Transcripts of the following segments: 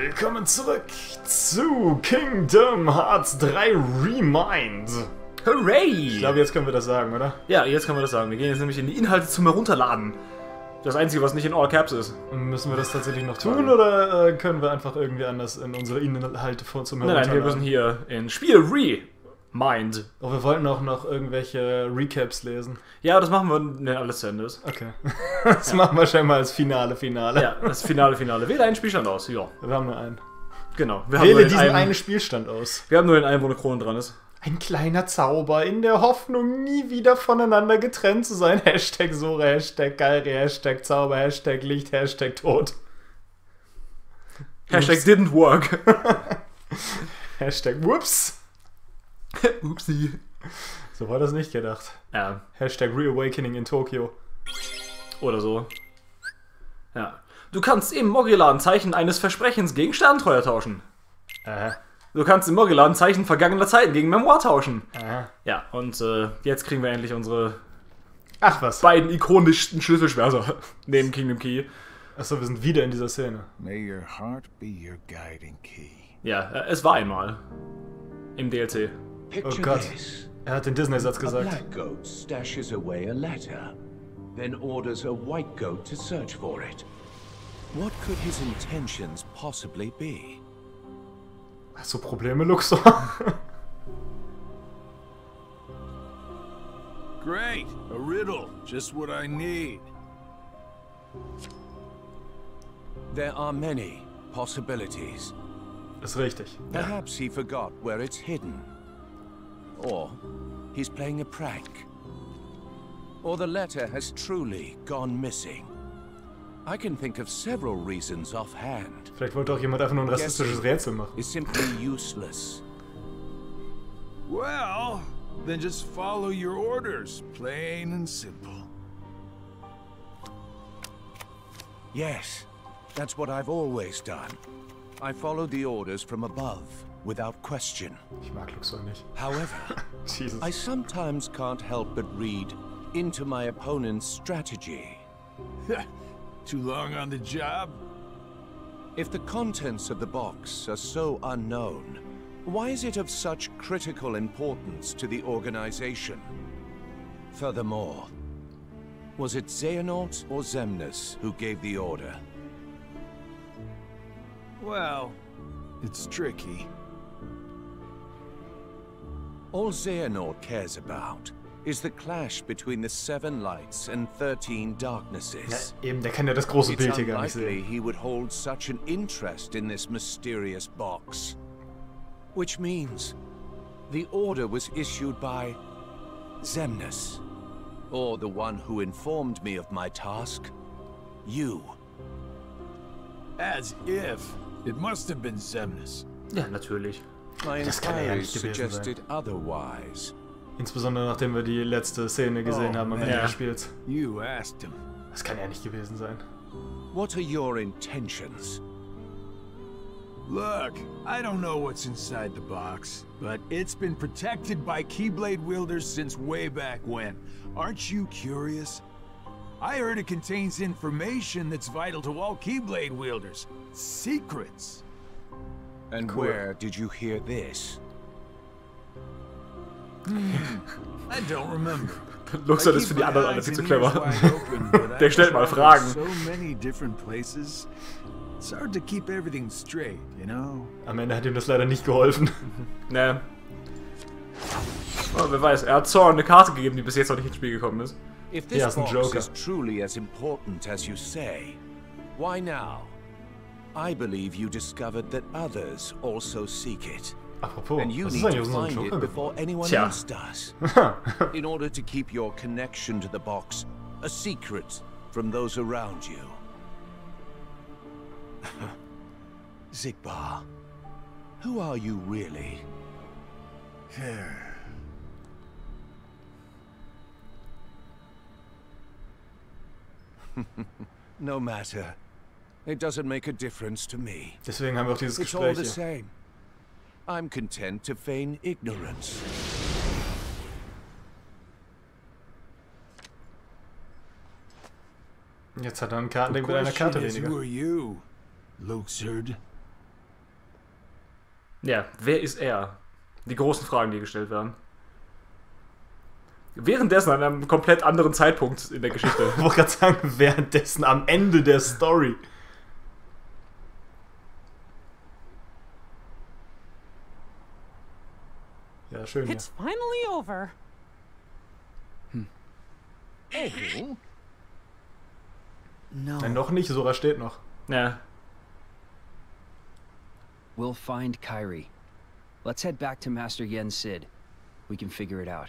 Willkommen zurück zu Kingdom Hearts 3 Remind. Hooray! Ich glaube, jetzt können wir das sagen, oder? Ja, jetzt können wir das sagen. Wir gehen jetzt nämlich in die Inhalte zum Herunterladen. Das Einzige, was nicht in All Caps ist. Müssen wir das tatsächlich noch tun, oder können wir einfach irgendwie anders in unsere Inhalte zum Herunterladen? Nein, wir müssen hier in Spiel Remind. Oh, wir wollten auch noch irgendwelche Recaps lesen. Ja, das machen wir, wenn alles zu Ende ist. Okay. Das machen wir scheinbar als Finale. Ja, das Finale. Wähle einen Spielstand aus, ja. Wir haben nur einen. Genau. Wir haben Wähle nur diesen einen Spielstand aus. Wir haben nur den einen, wo eine Krone dran ist. Ein kleiner Zauber in der Hoffnung, nie wieder voneinander getrennt zu sein. Hashtag Sora, Hashtag Galri, Hashtag Zauber, Hashtag Licht, Hashtag Tod. Hashtag didn't work. Hashtag Whoops. Upsi. So war das nicht gedacht. Ja. Hashtag Reawakening in Tokio. Oder so. Ja. Du kannst im Mogilan Zeichen eines Versprechens gegen Sterntreuer tauschen. Du kannst im Mogilan Zeichen vergangener Zeiten gegen Memoir tauschen. Ja, und jetzt kriegen wir endlich unsere beiden ikonischsten Schlüsselschwerter neben Kingdom Key. Achso, wir sind wieder in dieser Szene. May your heart be your guiding key. Ja, es war einmal. Im DLC. Oh Gott. Er hat den Disney-Satz A gesagt. black goat stashes away a letter, then orders a white goat to search for it. What could his intentions possibly be? Hast du Probleme, Luxor? Great! A riddle. Just what I need. There are many possibilities. Ist richtig. Perhaps he forgot where it's hidden. Or he's playing a prank. Or the letter has truly gone missing. I can think of several reasons offhand. Vielleicht wollte auch jemand einfach nur ein rassistisches Rätsel machen. It's simply useless. Well, then just follow your orders. Plain and simple. Yes, that's what I've always done. I follow the orders from above, without question. Ich mag Luxor nicht. However, Jesus. I sometimes can't help but read into my opponent's strategy. Too long on the job? If the contents of the box are so unknown, why is it of such critical importance to the organization? Furthermore, was it Xehanort or Xemnas who gave the order? Well, it's tricky. All Xehanort cares about is the clash between the 7 lights and 13 darknesses. Ja, eben, der kann ja das große It's Bild hier gar nicht unlikely sehen. he would hold such an interest in this mysterious box. Which means the order was issued by Xemnas, or the one who informed me of my task, you. As if. It must have been Xemnas. Ja, natürlich. My Das kann er ja inquiries nicht gewesen sein. suggested otherwise. Insbesondere nachdem wir die letzte Szene gesehen haben am Ende ja. des Spiels. You asked him. Das kann ja nicht gewesen sein. What are your intentions? Look, I don't know what's inside the box, but it's been protected by Keyblade wielders since way back when. Aren't you curious? I heard it contains information that's vital to all Keyblade wielders. Secrets. And Cool. where did you hear this? I don't remember. Luxor ist für die anderen alle viel zu clever. Der stellt mal Fragen. So many different places. It's hard to keep everything straight, you know? Am Ende hat ihm das leider nicht geholfen. Ne. Oh, wer weiß, er hat Zorn eine Karte gegeben, die bis jetzt noch nicht ins Spiel gekommen ist. If this Yeah, it's a box Joker. is truly as important as you say, why now? I believe you discovered that others also seek it. Apropos, And you was ist need eigentlich to aus unserem find it Joker before anyone Tja. else does. In order to keep your connection to the box a secret from those around you. Zigbar, who are you really? No matter. It doesn't make a difference to me. Deswegen haben wir auch dieses It's all Gespräch the hier. same. I'm content to feign ignorance. Jetzt hat er ein Kartendeck The mit einer question Karte is, weniger. who are you, Luxord? Ja, wer ist er? Die großen Fragen, die gestellt werden. Währenddessen an einem komplett anderen Zeitpunkt in der Geschichte. Ich wollte gerade sagen, währenddessen am Ende der Story. Ja, schön. Ja. It's finally over. Oh. No. Nein, noch nicht, Sora steht noch. Ja. We'll find Kyrie. Let's head back to Master Yen Sid. We can figure it out.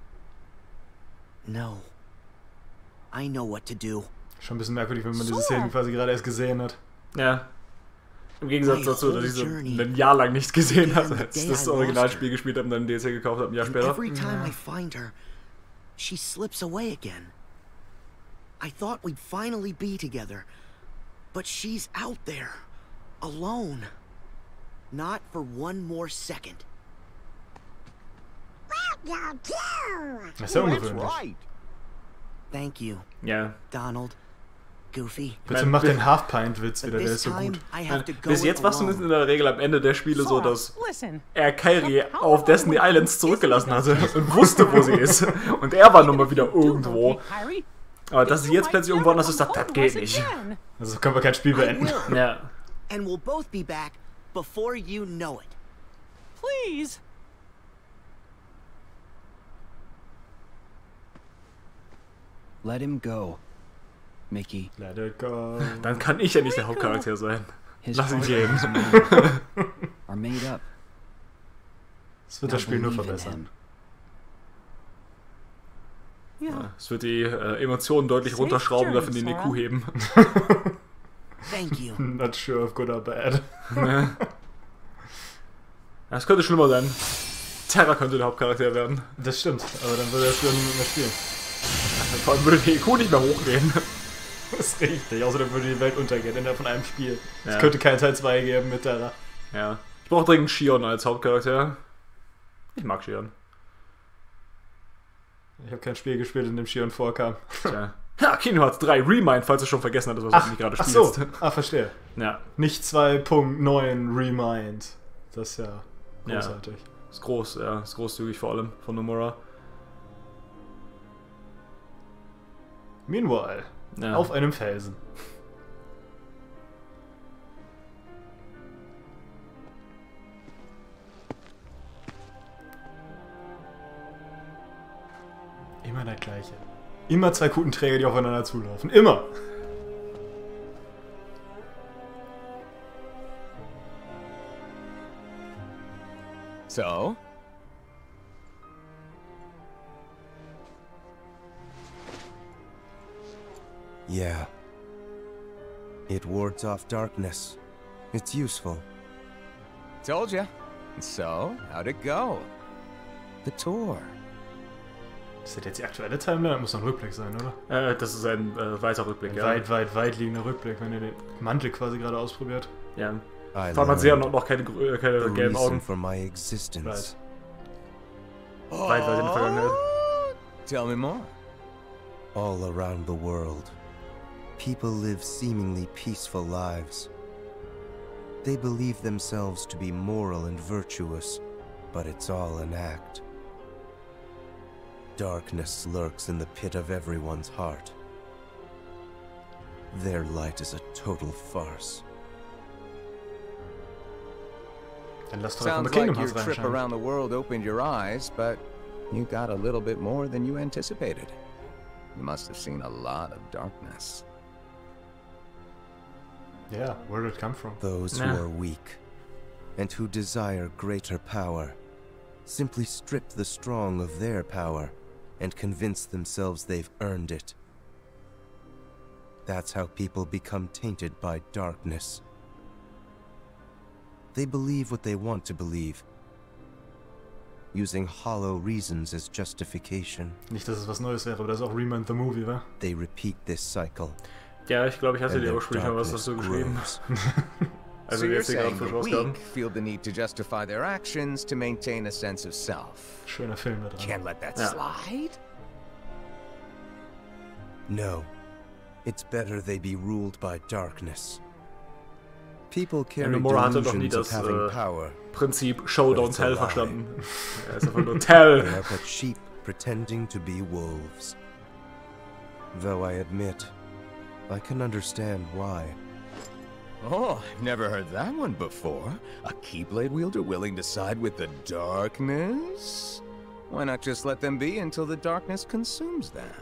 No. I know what to do. Schon ein bisschen merkwürdig, wenn man diese Szene quasi gerade erst gesehen hat. Ja. Im Gegensatz dazu, dass ich sie ein Jahr lang nicht gesehen habe, als ich das Originalspiel gespielt habe und dann DLC gekauft habe, ein Jahr später. Every time I find her, she slips away again. I thought we'd finally be together, but she's out there, alone. Not for one more second. Das ist ja ungewöhnlich. Thank you, Ja. Donald. Goofy. Bitte mach den Half-Pint-Witz wieder, der ist so gut. Bis jetzt war es zumindest in der Regel am Ende der Spiele so, dass Listen. er Kyrie auf Destiny Islands zurückgelassen hatte und wusste, wo sie ist. Und er war nun mal wieder irgendwo. Aber dass sie jetzt plötzlich irgendwo anders ist, das geht nicht. Also können wir kein Spiel beenden. Ja. And we'll both be back before you know it. Please. Let him go, Mickey. Let it go. Dann kann ich ja nicht der Hauptcharakter sein. His Lass ihn partners gehen. are made up. Das wird das Spiel nur Now believe in verbessern. him. Yeah. Es wird die Emotionen deutlich runterschrauben, dafür die IQ heben. Thank you. Not sure if good or bad. Das könnte schlimmer sein. Terra könnte der Hauptcharakter werden. Das stimmt, aber dann würde er das Spiel nicht mehr spielen. Vor allem würde die IQ nicht mehr hochgehen. Das ist richtig, außerdem würde die Welt untergehen innerhalb von einem Spiel. Es Ja. könnte kein Teil 2 geben mit Terra. Ja. Ich brauche dringend Shion als Hauptcharakter. Ich mag Shion. Ich habe kein Spiel gespielt, in dem Shion vorkam. Tja. Ja, Kingdom Hearts 3 Remind, falls du schon vergessen hattest, was du nicht gerade ach spielst. so, verstehe. Ja, Nicht 2.9 Remind. Das ist ja großartig. ist groß, ja, ist großzügig vor allem von Nomura. Meanwhile, Ja. auf einem Felsen. Immer der gleiche. Immer zwei Kutenträger, die aufeinander zulaufen. Immer! So? Yeah. It wards off darkness. It's useful. Told ya. So, how'd it go? The tour. Ist das jetzt die aktuelle Timeline? Das muss doch ein Rückblick sein, oder? Das ist ein weiter Rückblick, ja. Weit liegender Rückblick, wenn ihr den Mantel quasi gerade ausprobiert. Ja. I Vor allem hat sie ja learned noch keine the gelben reason Augen. for my existence. Weit in der Vergangenheit. Tell me more. All around the world, people live seemingly peaceful lives. They believe themselves to be moral and virtuous, but it's all an act. Darkness lurks in the pit of everyone's heart. Their light is a total farce. Dann lass doch einfach mal Sounds Kingdom like your Hearts trip reinschauen. around the world opened your eyes, but you got a little bit more than you anticipated. You must have seen a lot of darkness. Yeah, where did it come from? Those Nah. who are weak and who desire greater power simply strip the strong of their power and convince themselves they've earned it. That's how people become tainted by darkness. They believe what they want to believe, using hollow reasons as justification. Nicht, dass es was Neues wäre, aber das ist auch Remind the Movie, wa? They repeat this cycle. Ja, ich glaube, ich hatte and dir their ursprünglich mal was darkness dazu geschrieben. grows. Also So die you're jetzt hier gerade saying frisch the rauskamen. weak feel the need to justify their actions to maintain a sense of self. Schöner Film da dran. Can't let that Yeah. slide. No. It's better they be ruled by darkness. People carry Nomura hatte doch nie delusions of das having power. Prinzip Show, But Don't it's a Tell lie. verstanden. Er ist einfach nur Tell. They are but sheep pretending to be wolves. Though I admit, I can understand why. Oh, I've never heard that one before. A Keyblade wielder willing to side with the darkness? Why not just let them be until the darkness consumes them?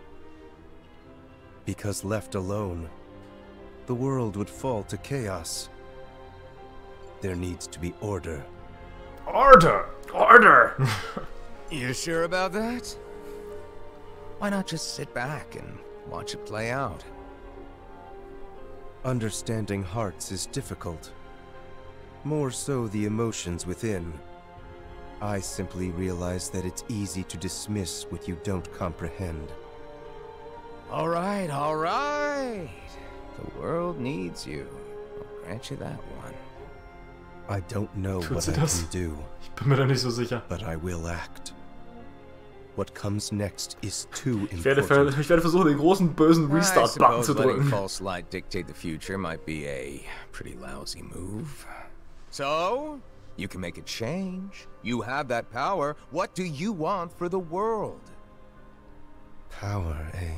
Because left alone, the world would fall to chaos. There needs to be order. Order! Order! You sure about that? Why not just sit back and watch it play out? Understanding hearts is difficult. More so the emotions within. I simply realize that it's easy to dismiss what you don't comprehend. All right, all right. The world needs you. I'll grant you that one. I don't know Tut what sie I das? can do, Ich bin mir da nicht so sicher. but I will act. What comes next is too Ich werde important. versuchen, den großen bösen I Restart-Button suppose zu letting drücken. false light dictate the future might be a pretty lousy move. So, you can make a change. You have that power. What do you want for the world? Power, eh?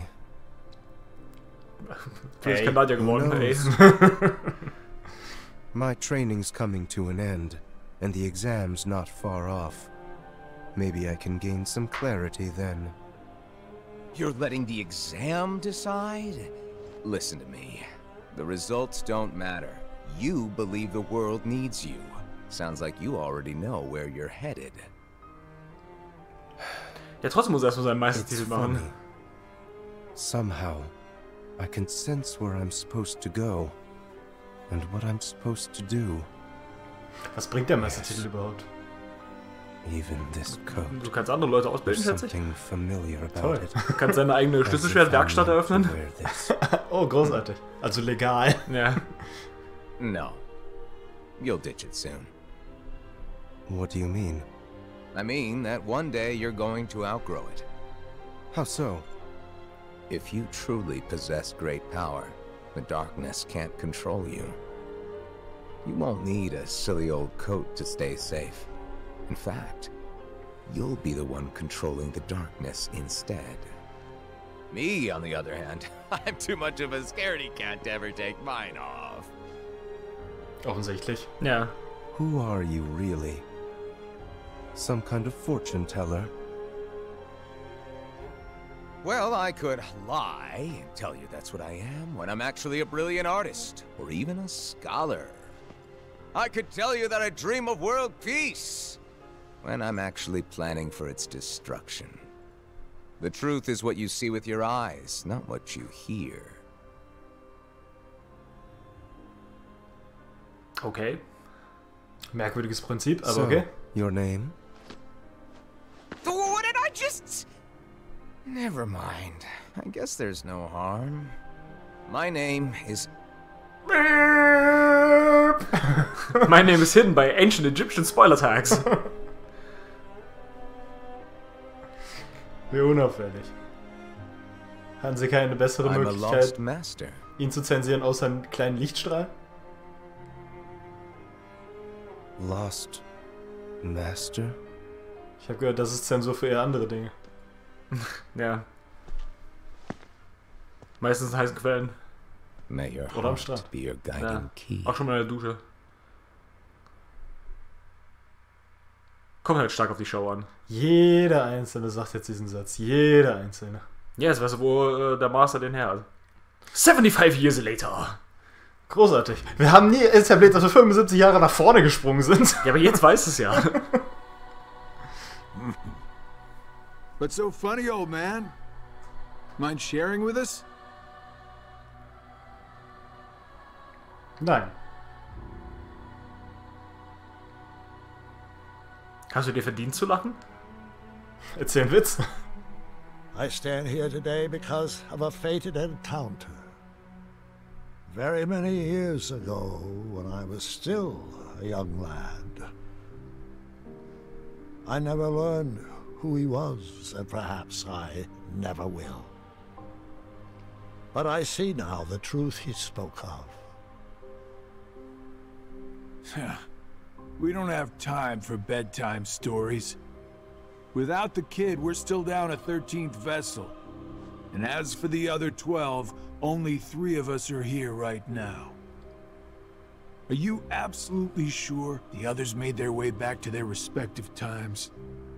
Vielleicht Ey, kann Nadja gewonnen, who ey. knows? My training's coming to an end, and the exam's not far off. Maybe I can gain some clarity then. You're letting the exam decide? Listen to me. The results don't matter. You believe the world needs you. Sounds like you already know where you're headed. Ja, trotzdem muss er erstmal seinen It's Meistertitel funny. machen. Somehow, I can sense where I'm supposed to go, and what I'm supposed to do. Was bringt der Meistertitel überhaupt? Even this Du coat. kannst andere Leute There's ausbilden, schätze ich. something familiar about Toll. it. Du kannst deine eigene As if Schlüsselschwertwerkstatt I'm meant to eröffnen. wear this. Oh, großartig. Also legal. Ja. No. You'll ditch it soon. What do you mean? I mean that one day you're going to outgrow it. How so? If you truly possess great power, the darkness can't control you. You won't need a silly old coat to stay safe. In fact, you'll be the one controlling the darkness instead. Me, on the other hand, I'm too much of a scaredy cat to ever take mine off. Offensichtlich. Ja. Who are you really? Some kind of fortune teller? Well, I could lie and tell you that's what I am when I'm actually a brilliant artist, or even a scholar. I could tell you that I dream of world peace, when I'm actually planning for its destruction. The truth is what you see with your eyes, not what you hear. Okay. Merkwürdiges Prinzip, aber So, okay. your name? What did I just... Never mind. I guess there's no harm. My name is... My name is hidden by ancient Egyptian spoiler tags. Wie unauffällig. Hatten Sie keine bessere I'm a lost Möglichkeit, master. ihn zu zensieren, außer einen kleinen Lichtstrahl? Lost Master? Ich habe gehört, das ist Zensur für eher andere Dinge. Ja. Meistens in heißen Quellen. May your Oder am heart Strand. be your guiding Ja. key. Auch schon mal in der Dusche. Kommt halt stark auf die Show an. Jeder Einzelne sagt jetzt diesen Satz. Jeder Einzelne. Ja, jetzt weißt du, wo der Master den her hat. 75 years later. Großartig. Wir haben nie etabliert, dass wir 75 Jahre nach vorne gesprungen sind. Ja, aber jetzt weiß es ja. What's so funny, old man? Mind sharing with us? Nein. Hast du dir verdient zu lachen? Erzähl einen Witz. I stand here today because of a fated encounter. Very many years ago, when I was still a young lad. I never learned who he was, and perhaps I never will. But I see now the truth he spoke of. We don't have time for bedtime stories. Without the kid, we're still down a 13th vessel. And as for the other 12, only 3 of us are here right now. Are you absolutely sure the others made their way back to their respective times?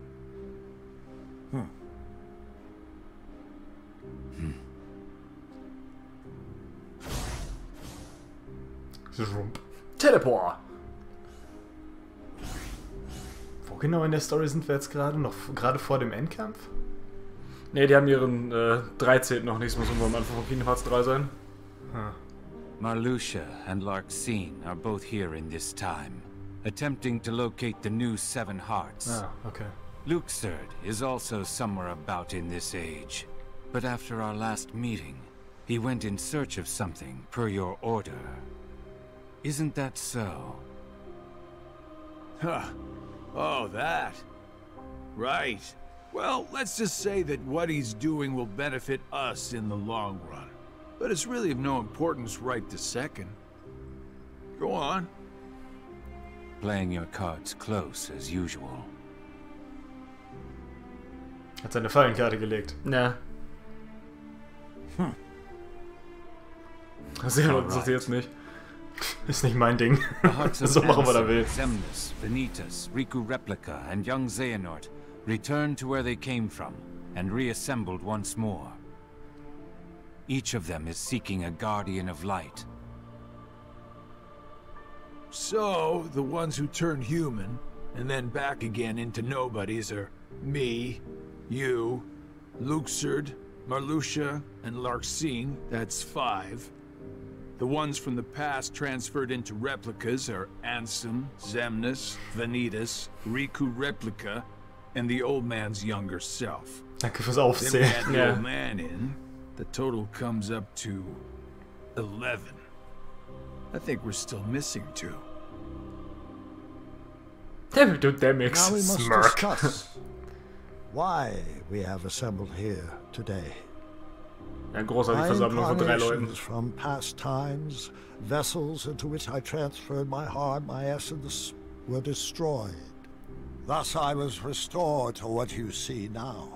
Teleport. Wo genau in der Story sind wir jetzt gerade? Noch gerade vor dem Endkampf? Ne, die haben ihren 13. noch nicht, muss am Anfang von Kingdom Hearts 3 sein. Marluxia and Larxene are both here in this time, attempting to locate the new 7 hearts. Ah, okay. Luxord is also somewhere about in this age, but after our last meeting, he went in search of something per your order. Isn't that so? Huh. Oh, that. Right. Well, let's just say that what he's doing will benefit us in the long run. But it's really of no importance right this second. Go on. Playing your cards close as usual. Hat seine Fallenkarte gelegt. Ja. Sehr uns das jetzt nicht. Ist nicht mein Ding. So machen wir da will. Xemnas, Vanitas, Riku Replica, and young Xehanort returned to where they came from and reassembled once more. Each of them is seeking a guardian of light. So, the ones who turn human, and then back again into nobodies are me, you, Luxord, Marluxia, and Larxene, that's 5. The ones from the past transferred into replicas are Ansem, Xemnas, Vanitas, Riku Replica, and the old man's younger self. Danke fürs Then we Aufsehen. add the old man in, the total comes up to 11. I think we're still missing 2. Der Now Mix. we must Smirk. discuss why we have assembled here today. Eine großartige Versammlung von 3 Leuten. Incarnations from past times, vessels into which I transferred my heart, my essence, were destroyed. Thus I was restored to what you see now.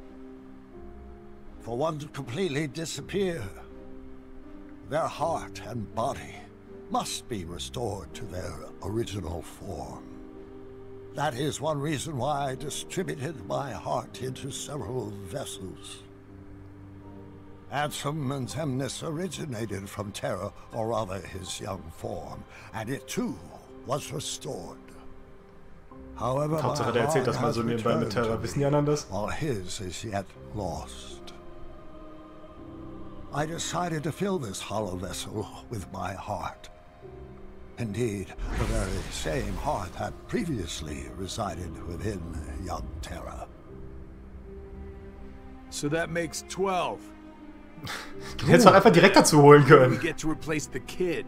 For one to completely disappear, their heart and body must be restored to their original form. That is one reason why I distributed my heart into several vessels. Ansem and Xemnas originated from Terra, or rather his young form, and it too was restored. However, my Hauptsache, der erzählt heart das mal has so nebenbei mit returned Terra. to Wissen me, die anderen das? while his is yet lost. I decided to fill this hollow vessel with my heart. Indeed, the very same heart that previously resided within young Terra. So that makes 12. Hättest du auch einfach direkt dazu holen We können. get to replace the kid.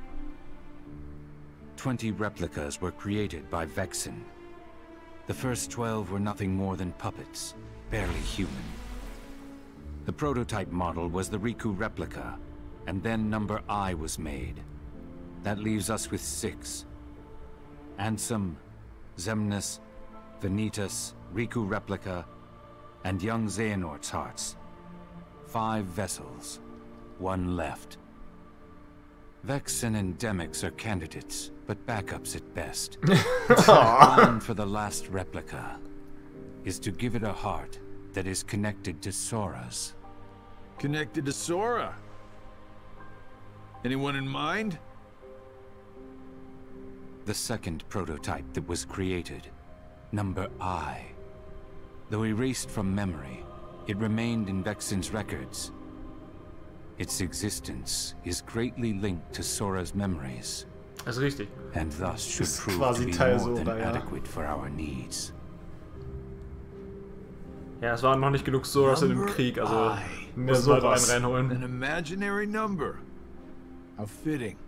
20 replicas were created by Vexen. The first 12 were nothing more than puppets, barely human. The prototype model was the Riku replica, and then number I was made. That leaves us with 6. Ansem, Xemnas, Vanitas, Riku replica, and young Xehanort's hearts. 5 vessels, 1 left. Vexen and Demyx are candidates, but backups at best. The plan for the last replica is to give it a heart that is connected to Sora's. Connected to Sora. Anyone in mind? The second prototype that was created, number I. Though erased from memory, it remained in Vexen's records. Its existence is greatly linked to Sora's memories, Das ist richtig. and thus should Ist prove quasi to be Teil more than Sora, ja. adequate for our needs. Ja, es waren noch nicht genug Soras in dem Krieg, also Mehr müssen wir halt einen sowas. reinholen. An imaginary number. How fitting.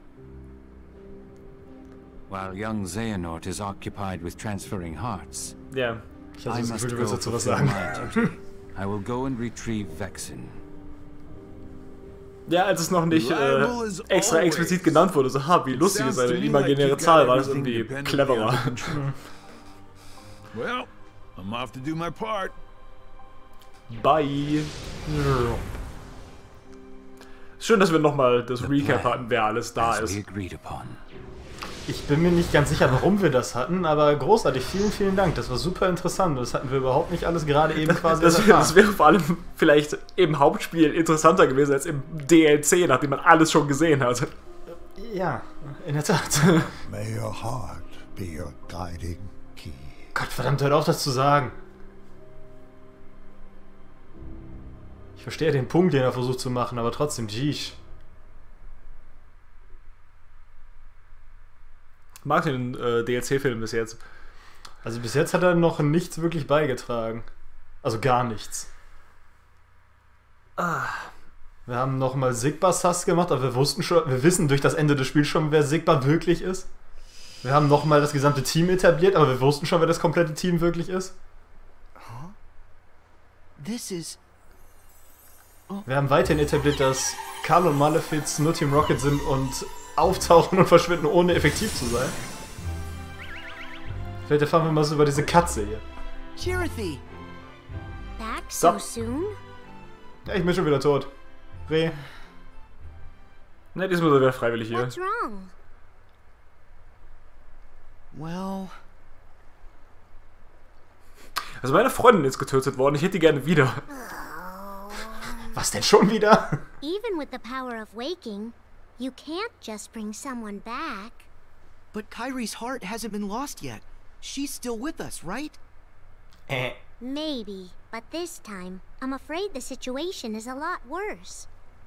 While young Xehanort is occupied with transferring hearts, Ja. Ich I hatte das must Gefühl, du go willst dazu was fulfill sagen. my duty. I will go and retrieve Vexen. Ja, als es noch nicht extra explizit genannt wurde, so, wie lustig ist eine imaginäre Zahl, war das irgendwie cleverer. Well, I'm off to do my part. Bye. Schön, dass wir nochmal das Recap hatten, wer alles da ist. Ich bin mir nicht ganz sicher, warum wir das hatten, aber großartig. Vielen, vielen Dank. Das war super interessant. Das hatten wir überhaupt nicht alles gerade eben quasi das wäre vor allem vielleicht im Hauptspiel interessanter gewesen als im DLC, nachdem man alles schon gesehen hat. Ja, in der Tat. May your heart be your guiding key. Gott verdammt, hört auf, das zu sagen. Ich verstehe den Punkt, den er versucht zu machen, aber trotzdem, jeesh. Mag den DLC-Film bis jetzt. Also bis jetzt hat er noch nichts wirklich beigetragen. Also gar nichts. Wir haben nochmal Sigba-Sass gemacht, aber wir wissen durch das Ende des Spiels schon, wer Sigba wirklich ist. Wir haben nochmal das gesamte Team etabliert, aber wir wussten schon, wer das komplette Team wirklich ist. Wir haben weiterhin etabliert, dass Karl und Malefiz nur Team Rocket sind und auftauchen und verschwinden, ohne effektiv zu sein. Vielleicht erfahren wir mal so über diese Katze hier. Chirithy! Back so soon? Ja, ich bin schon wieder tot. Reh. Ne, diesmal sind wir freiwillig hier. What's wrong? Well... Also meine Freundin ist getötet worden, ich hätte die gerne wieder. Was denn schon wieder? Even with the power of waking, you can't just bring someone back. But Kyrie's heart hasn't been lost yet. She's still with us, right? Maybe, but this time, I'm afraid the situation is a lot worse.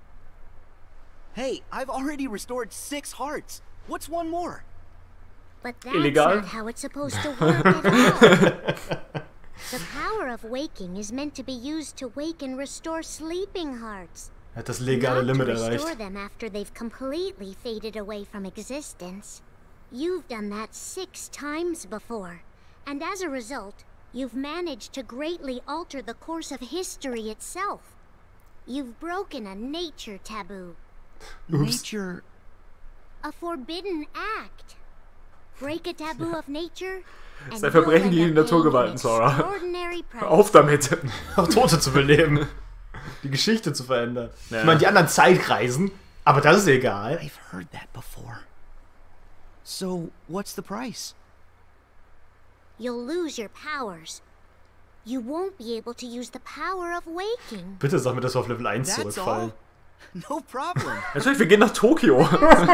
Hey, I've already restored 6 hearts. What's one more? But that's not how it's supposed to work at all. The power of waking is meant to be used to wake and restore sleeping hearts. Hat das legale Limit erreicht. erreicht. Them after they've completely faded away from existence. You've done that 6 times before, and as a result, you've managed to greatly alter the course of history itself. You've broken a nature taboo. Nature? A forbidden act. Break a taboo of nature. Das ist ein Verbrechen gegen die Naturgewalten, Sora. Auf damit. Auch Tote zu beleben. Die Geschichte zu verändern. Ja. Ich meine, die anderen Zeitreisen, aber das ist egal. I've heard that before. So, what's the price? You'll lose your powers. You won't be able to use the power of waking. Bitte sag mir, dass wir auf Level 1 zurückfallen. No problem. Natürlich, wir gehen nach Tokio.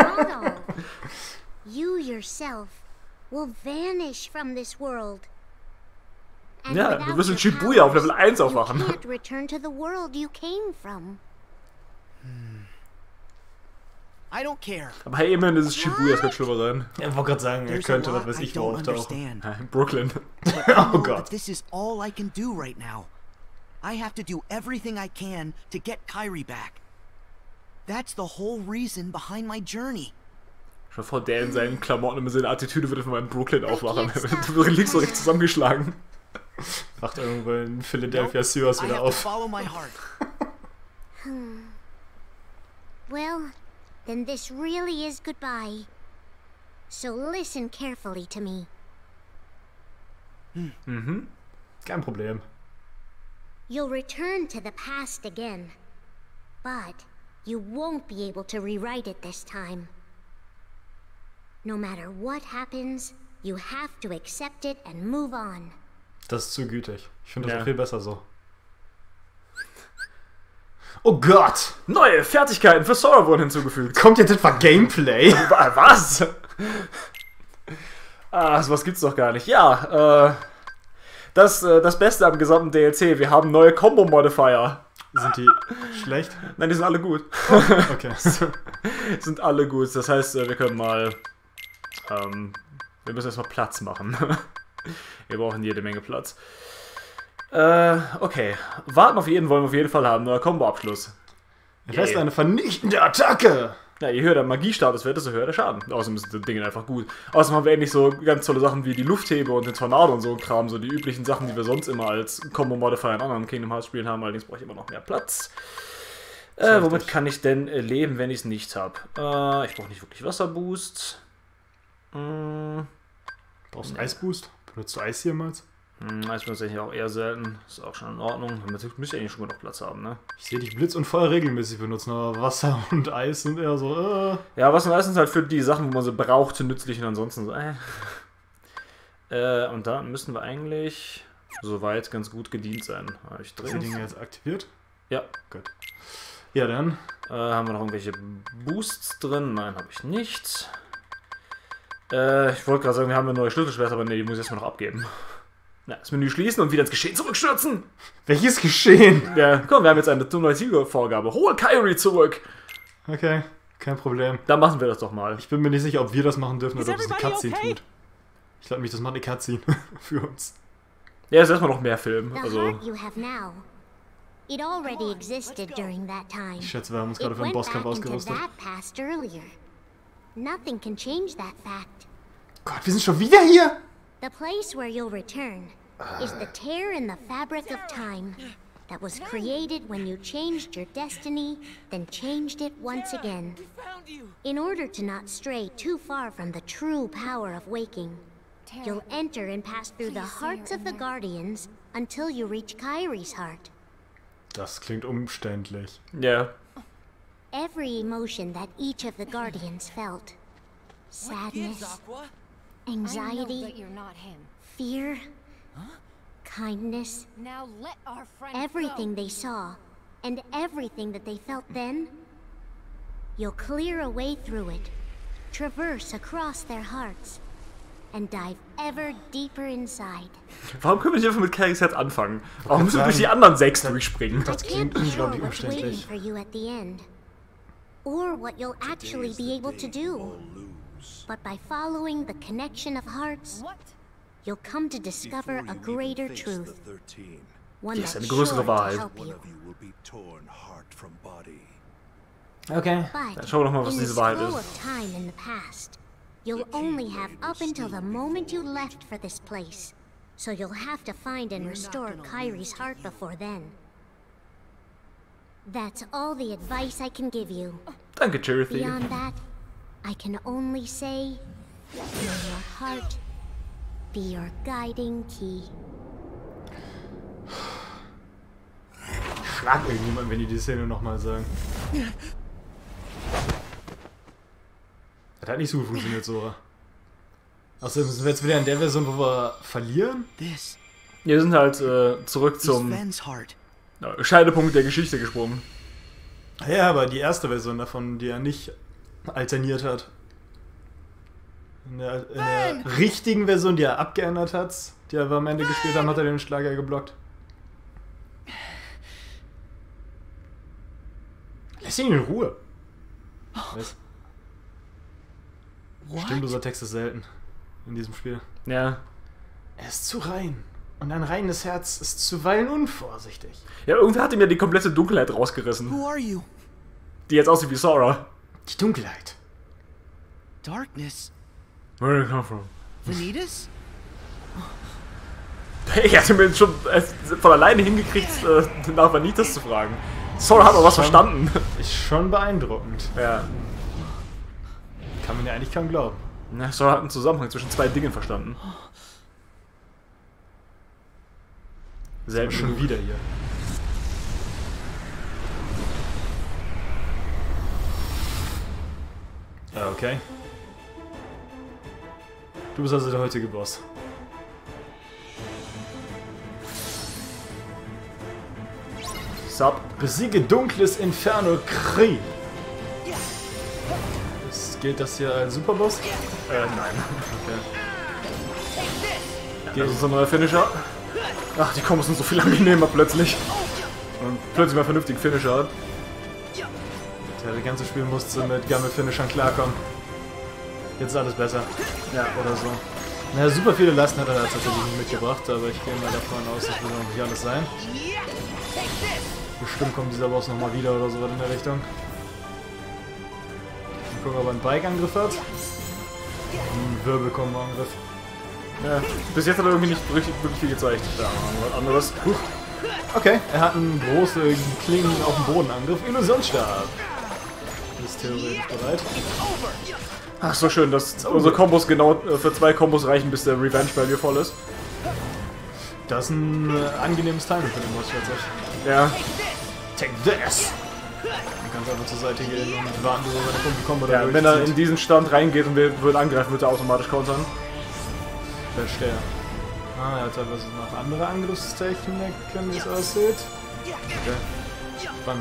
You yourself will vanish from this world. And ja, wir müssen Shibuya auf Level 1 aufwachen. You can't return to the world you came from. I don't care. Aber hey, immerhin ist es Shibuya, das wird schlimmer sein. Ja, ich wollte gerade sagen, er könnte, was weiß ich, wo auftauchen. Brooklyn. Oh Gott. This is all I can do right now. I have to do everything I can to get Kyrie back. That's the whole reason behind my journey. Schon vor der in seinen Klamotten mit seiner Attitüde würde von meinem Brooklyn aufwachen. Du links und rechts zusammengeschlagen. Wacht irgendwo in Philadelphia Sewers wieder auf. Well, then this really is goodbye. So listen carefully to me. Kein Problem. You'll return to the past again. But you won't be able to rewrite it this time. No matter what happens, you have to accept it and move on. Das ist zu gütig. Ich finde das auch viel besser so. Oh Gott! Neue Fertigkeiten für Sora wurden hinzugefügt. Kommt jetzt etwa Gameplay? Was? Sowas gibt's doch gar nicht. Ja, das Beste am gesamten DLC, wir haben neue Combo-Modifier. Sind die schlecht? Nein, die sind alle gut. Oh, okay. Sind alle gut. Das heißt, wir können mal... wir müssen erstmal Platz machen. Wir brauchen jede Menge Platz. Okay. Warten auf jeden wollen wir auf jeden Fall haben. Neuer Combo-Abschluss. Das ist eine vernichtende Attacke! Ja, je höher der Magiestatus wird, desto höher der Schaden. Außerdem ist das Ding einfach gut. Außerdem haben wir endlich so ganz tolle Sachen wie die Lufthebe und den Tornado und so ein Kram. So die üblichen Sachen, die wir sonst immer als Combo-Modifier in anderen Kingdom Hearts Spielen haben. Allerdings brauche ich immer noch mehr Platz. Womit kann ich denn leben, wenn ich es nicht habe? Ich brauche nicht wirklich Wasserboost. Brauchst du Eisboost? Benutzt du Eis jemals? Eis benutze ich auch eher selten. Ist auch schon in Ordnung. Wir müssen eigentlich schon genug Platz haben, ne? Ich sehe dich Blitz und Feuer regelmäßig benutzen, aber Wasser und Eis sind eher so, Ja, Wasser und Eis sind halt für die Sachen, wo man sie braucht, nützlich und ansonsten so, Und da müssen wir eigentlich soweit ganz gut gedient sein. Habe ich Sind die Dinge jetzt aktiviert? Ja. Gut. Ja, dann. Haben wir noch irgendwelche Boosts drin? Nein, habe ich nicht. Ich wollte gerade sagen, wir haben eine neue Schlüsselschwert, aber nee, die muss ich erstmal noch abgeben. Na, das Menü schließen und wieder ins Geschehen zurückstürzen. Welches Geschehen? Ja, komm, wir haben jetzt eine neue Vorgabe. Hol Kairi zurück. Okay, kein Problem. Dann machen wir das doch mal. Ich bin mir nicht sicher, ob wir das machen dürfen oder ob es eine Cutscene tut. Ich glaube nicht, das macht eine Cutscene für uns. Ja, ist erstmal noch mehr Film. The Also. heart you have now. It already existed during that time. Ich schätze, wir haben uns gerade für einen Bosskampf ausgerüstet. Nothing can change that fact. Gott, wir sind schon wieder hier! The place where you'll return is the tear in the fabric of time that was created when you changed your destiny, then changed it once again. In order to not stray too far from the true power of waking, you'll enter and pass through the hearts of the Guardians until you reach Kairi's heart. Das klingt umständlich. Ja. Every emotion that each of the Guardians felt. Sadness, anxiety, fear, kindness, everything they saw, and everything that they felt then, you'll clear a way through it, traverse across their hearts, and dive ever deeper inside. Warum können wir nicht einfach mit Kairis Herz anfangen? Warum müssen wir durch die anderen 6 durchspringen? Das klingt unglaublich umständlich. For you at the end, or what you'll actually be able to do. But by following the connection of hearts, you'll come to discover a greater truth. One that's sure to help you. Okay, dann schauen wir doch mal, was diese Wahrheit ist. Of time in the past, you'll only have up until the moment you left for this place. So you'll have to find and restore Kairi's heart before then. That's all the advice I can give you. Danke, Cherothy. Beyond that, I can only say, may your heart be your guiding key. Schlag irgendjemand, wenn die Szene nochmal sagen. Das hat nicht so gut funktioniert, Sora. Außerdem sind wir jetzt wieder in der Version, wo wir verlieren. Wir sind halt zurück zum Scheidepunkt der Geschichte gesprungen. Ja, aber die erste Version davon, die er nicht alterniert hat. In der richtigen Version, die er abgeändert hat, die er am Ende gespielt haben, hat er den Schlager geblockt. Lass ihn in Ruhe. Was? Stimmloser Text ist selten in diesem Spiel. Ja. Er ist zu rein. Und ein reines Herz ist zuweilen unvorsichtig. Ja, irgendwer hat ihm ja die komplette Dunkelheit rausgerissen. Who are you? Die jetzt aussieht wie Sora. Die Dunkelheit. Darkness. Where did it come from? Vanitas? Ich hatte mir schon von alleine hingekriegt, nach Vanitas zu fragen. Sora hat auch was verstanden. Ist schon beeindruckend. Ja. Kann man ja eigentlich kaum glauben. Ja, Sora hat einen Zusammenhang zwischen 2 Dingen verstanden. Selber schon wieder hier. Ja, okay. Du bist also der heutige Boss. Sub. Besiege dunkles Inferno Kree. Gilt das hier als Superboss? Nein. Okay. Ja, das ist ein neuer Finisher. Ach, die Kombos sind so viel angenehmer plötzlich. Und plötzlich mal vernünftigen Finisher hat. Ja, das ganze Spiel musste mit Gammel-Finishern klarkommen. Jetzt ist alles besser. Ja, oder so. Naja, super viele Lasten hat er tatsächlich nicht mitgebracht, aber ich gehe mal davon aus, das wird noch nicht alles sein. Bestimmt kommt dieser Boss nochmal wieder oder so in der Richtung. Mal gucken, ob er einen Bike-Angriff hat. Ein Wirbelkombo-Angriff. Ja, bis jetzt hat er irgendwie nicht wirklich viel gezeigt. Ja, was anderes. Okay, er hat einen großen Klingen auf dem Bodenangriff. Illusionsstab. Ist theoretisch bereit. Ach, so schön, dass unsere Kombos genau für 2 Kombos reichen, bis der Revenge Value voll ist. Das ist ein angenehmes Timing für den Boss tatsächlich. Ja. Take this! Dann kannst du einfach zur Seite gehen und warten, bis er seine Combo Ja, wenn er in diesen Stand reingeht und wir würden angreifen, wird er automatisch countern. Verstehe. Ah, er hat teilweise noch andere Angriffstechniken, wie es aussieht. Okay. Spannend.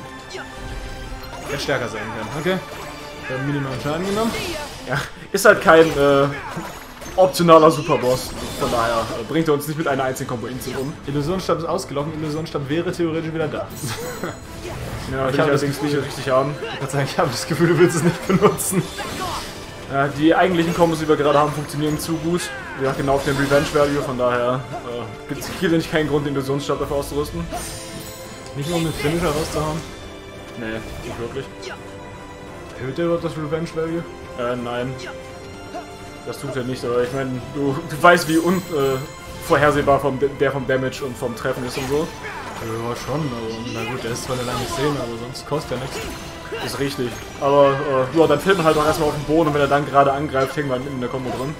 Hätte stärker sein können. Okay. Wir haben minimalen Schaden genommen. Ja, ist halt kein optionaler Superboss. Von daher bringt er uns nicht mit einer einzigen Combo instant um. Illusionsstab ist ausgelaufen. Illusionsstab wäre theoretisch wieder da. Ja, ich habe allerdings nicht richtig haben. Ich habe das Gefühl, du willst es nicht benutzen. Ja, die eigentlichen Kombos, die wir gerade haben, funktionieren zu gut. Ja, genau auf den Revenge Value, von daher gibt es hier nicht keinen Grund, den Illusionsstab dafür auszurüsten. Nicht nur um den Finisher rauszuhauen? Nee, nicht wirklich. Erhöht der überhaupt das Revenge Value? Nein. Das tut er nicht, aber ich meine, du weißt, wie vorhersehbar der vom Damage und vom Treffen ist und so. Ja, schon, aber na gut, der ist zwar lange nicht sehen, aber sonst kostet er nichts. Ist richtig. Aber ja, dann fällt man halt auch erstmal auf den Boden und wenn er dann gerade angreift, hängen wir mitten in der Combo drin.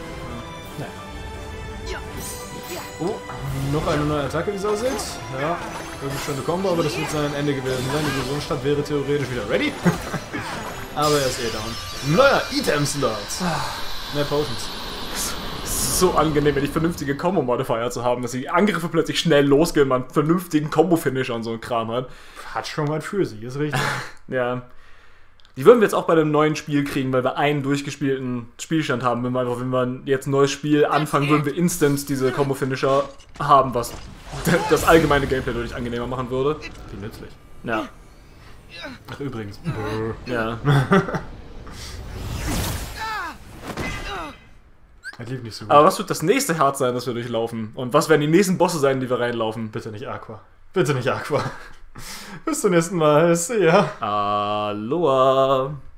Ja. Oh, noch eine neue Attacke, wie es aussieht. Ja, wirklich schöne Combo, aber das wird sein Ende gewesen sein. Die Illusionsstab wäre theoretisch wieder ready. Aber er ist down. Neuer Item-Slot. Mehr Potions. So angenehm, wenn ich vernünftige Combo-Modifier zu haben, dass die Angriffe plötzlich schnell losgehen, man einen vernünftigen Combo-Finisher und so ein Kram hat. Hat schon was für sie, ist richtig. Ja. Die würden wir jetzt auch bei einem neuen Spiel kriegen, weil wir einen durchgespielten Spielstand haben. Wenn wir jetzt ein neues Spiel anfangen, würden wir instant diese Combo-Finisher haben, was das allgemeine Gameplay deutlich angenehmer machen würde. Wie nützlich. Ja. Ach, übrigens. Ja. Das lief nicht so gut. Aber was wird das nächste Hard sein, das wir durchlaufen? Und was werden die nächsten Bosse sein, die wir reinlaufen? Bitte nicht Aqua. Bitte nicht Aqua. Bis zum nächsten Mal. See ya. Aloha.